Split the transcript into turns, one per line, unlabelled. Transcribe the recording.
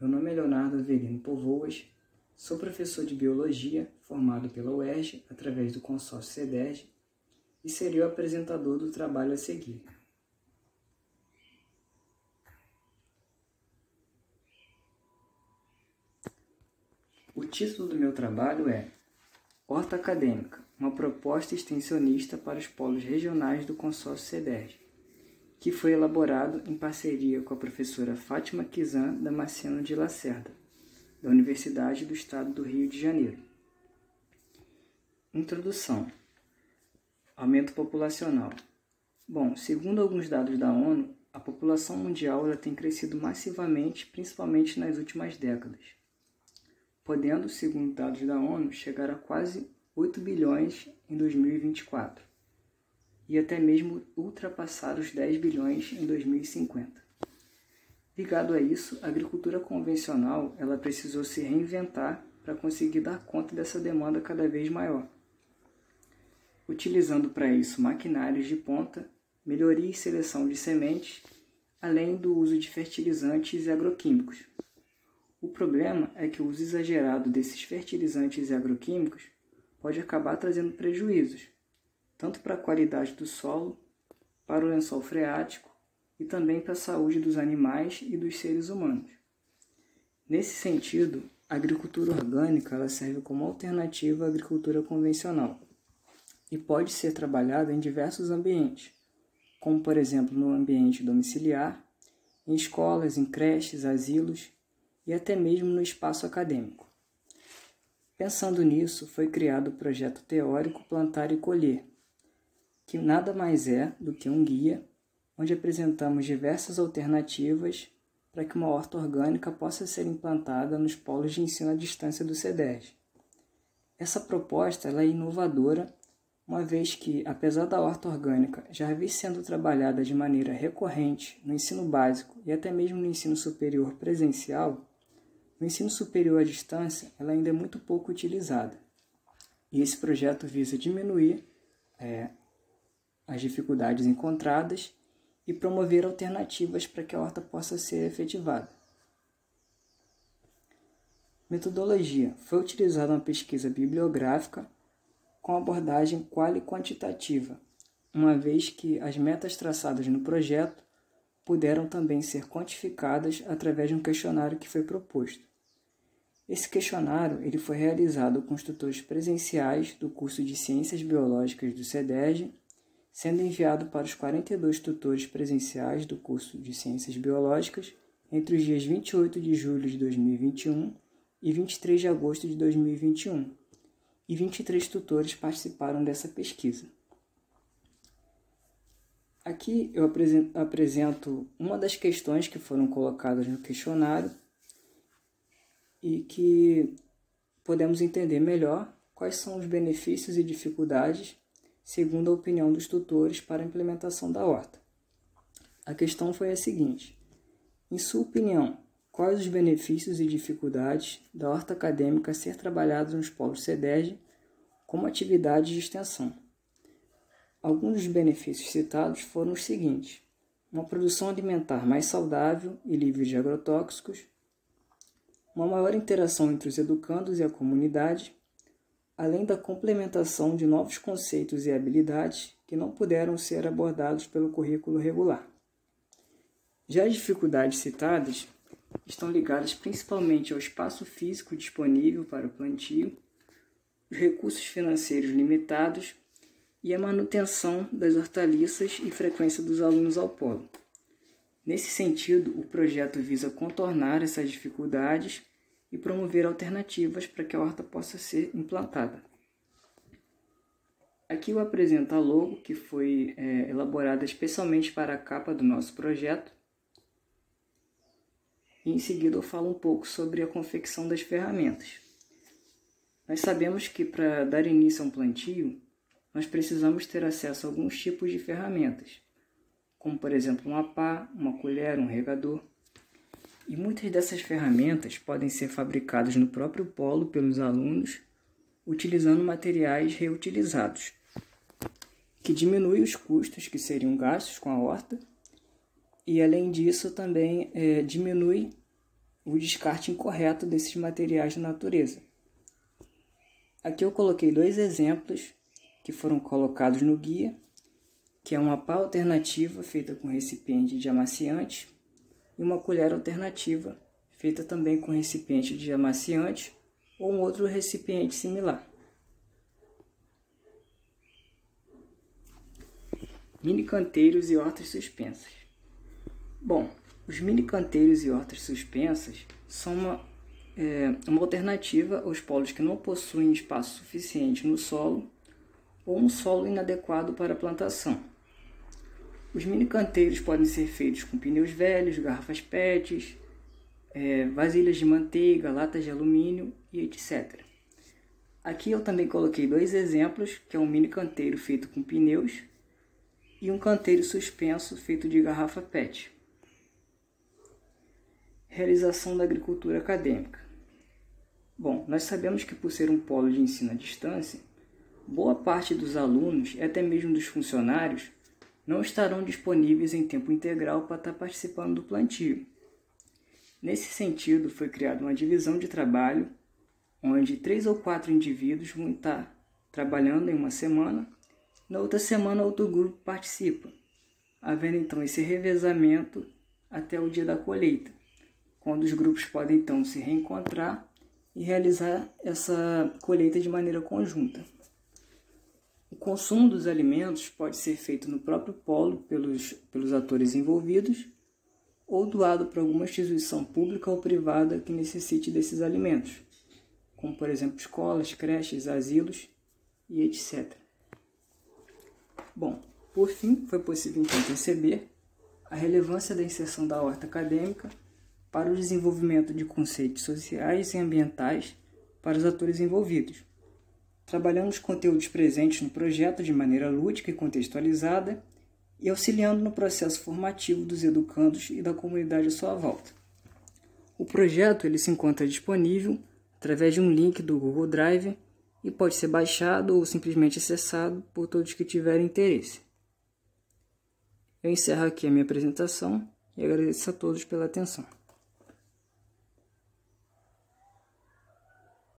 Meu nome é Leonardo Avelino Povoas, sou professor de Biologia, formado pela UERJ, através do consórcio CEDERJ, e serei o apresentador do trabalho a seguir. O título do meu trabalho é Horta Acadêmica, uma proposta extensionista para os polos regionais do consórcio CEDERJ, que foi elaborado em parceria com a professora Fátima Kizan Damasceno de Lacerda, da Universidade do Estado do Rio de Janeiro. Introdução. Aumento populacional. Bom, segundo alguns dados da ONU, a população mundial ela tem crescido massivamente, principalmente nas últimas décadas, podendo, segundo dados da ONU, chegar a quase 8 bilhões em 2024 e até mesmo ultrapassar os 10 bilhões em 2050. Ligado a isso, a agricultura convencional ela precisou se reinventar para conseguir dar conta dessa demanda cada vez maior, utilizando para isso maquinários de ponta, melhoria e seleção de sementes, além do uso de fertilizantes e agroquímicos. O problema é que o uso exagerado desses fertilizantes e agroquímicos pode acabar trazendo prejuízos, tanto para a qualidade do solo, para o lençol freático e também para a saúde dos animais e dos seres humanos. Nesse sentido, a agricultura orgânica ela serve como alternativa à agricultura convencional e pode ser trabalhada em diversos ambientes, como por exemplo no ambiente domiciliar, em escolas, em creches, asilos e até mesmo no espaço acadêmico. Pensando nisso, foi criado o projeto teórico Plantar e Colher, que nada mais é do que um guia onde apresentamos diversas alternativas para que uma horta orgânica possa ser implantada nos polos de ensino à distância do CEDERJ. Essa proposta ela é inovadora, uma vez que, apesar da horta orgânica já vir sendo trabalhada de maneira recorrente no ensino básico e até mesmo no ensino superior presencial, no ensino superior à distância ela ainda é muito pouco utilizada. E esse projeto visa diminuir as dificuldades encontradas e promover alternativas para que a horta possa ser efetivada. Metodologia. Foi utilizada uma pesquisa bibliográfica com abordagem quali-quantitativa, uma vez que as metas traçadas no projeto puderam também ser quantificadas através de um questionário que foi proposto. Esse questionário ele foi realizado com os tutores presenciais do curso de Ciências Biológicas do CEDERJ, sendo enviado para os 42 tutores presenciais do curso de Ciências Biológicas entre os dias 28 de julho de 2021 e 23 de agosto de 2021, e 23 tutores participaram dessa pesquisa. Aqui eu apresento uma das questões que foram colocadas no questionário e que podemos entender melhor quais são os benefícios e dificuldades segundo a opinião dos tutores para a implementação da horta. A questão foi a seguinte: em sua opinião, quais os benefícios e dificuldades da horta acadêmica ser trabalhada nos polos CEDERJ como atividade de extensão? Alguns dos benefícios citados foram os seguintes: uma produção alimentar mais saudável e livre de agrotóxicos, uma maior interação entre os educandos e a comunidade, além da complementação de novos conceitos e habilidades que não puderam ser abordados pelo currículo regular. Já as dificuldades citadas estão ligadas principalmente ao espaço físico disponível para o plantio, os recursos financeiros limitados e a manutenção das hortaliças e frequência dos alunos ao polo. Nesse sentido, o projeto visa contornar essas dificuldades e promover alternativas para que a horta possa ser implantada. Aqui eu apresento a logo, que foi elaborada especialmente para a capa do nosso projeto. E em seguida eu falo um pouco sobre a confecção das ferramentas. Nós sabemos que para dar início a um plantio, nós precisamos ter acesso a alguns tipos de ferramentas, como por exemplo uma pá, uma colher, um regador. E muitas dessas ferramentas podem ser fabricadas no próprio polo pelos alunos, utilizando materiais reutilizados, que diminui os custos que seriam gastos com a horta e, além disso, também diminui o descarte incorreto desses materiais na natureza. Aqui eu coloquei 2 exemplos que foram colocados no guia, que é uma pá alternativa feita com recipiente de amaciante e uma colher alternativa feita também com recipiente de amaciante ou um outro recipiente similar. Mini canteiros e hortas suspensas. Bom, os mini canteiros e hortas suspensas são uma alternativa aos polos que não possuem espaço suficiente no solo ou um solo inadequado para a plantação. Os mini canteiros podem ser feitos com pneus velhos, garrafas PET, vasilhas de manteiga, latas de alumínio e etc. Aqui eu também coloquei 2 exemplos, que é um mini canteiro feito com pneus e um canteiro suspenso feito de garrafa PET. Realização da agricultura acadêmica. Bom, nós sabemos que por ser um polo de ensino à distância, boa parte dos alunos e até mesmo dos funcionários não estarão disponíveis em tempo integral para estar participando do plantio. Nesse sentido, foi criada uma divisão de trabalho, onde 3 ou 4 indivíduos vão estar trabalhando em uma semana, na outra semana outro grupo participa, havendo então esse revezamento até o dia da colheita, quando os grupos podem então se reencontrar e realizar essa colheita de maneira conjunta. O consumo dos alimentos pode ser feito no próprio polo pelos atores envolvidos ou doado para alguma instituição pública ou privada que necessite desses alimentos, como por exemplo escolas, creches, asilos e etc. Bom, por fim, foi possível então perceber a relevância da inserção da horta acadêmica para o desenvolvimento de conceitos sociais e ambientais para os atores envolvidos, trabalhando os conteúdos presentes no projeto de maneira lúdica e contextualizada e auxiliando no processo formativo dos educandos e da comunidade à sua volta. O projeto ele se encontra disponível através de um link do Google Drive e pode ser baixado ou simplesmente acessado por todos que tiverem interesse. Eu encerro aqui a minha apresentação e agradeço a todos pela atenção.